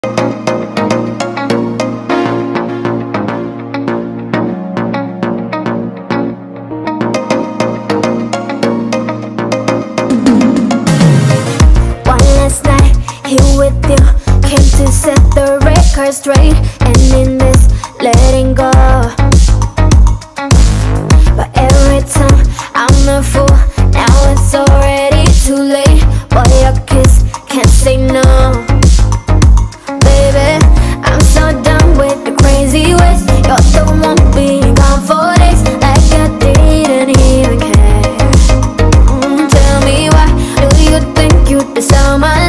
Here with you, came to set the record straight, and in this letting go. But every time I'm a fool, now it's already too late. Boy, your kiss can't say no. Baby, I'm so done with the crazy ways. You're the one being gone for days, like I didn't even care. Tell me why do you think you deserve my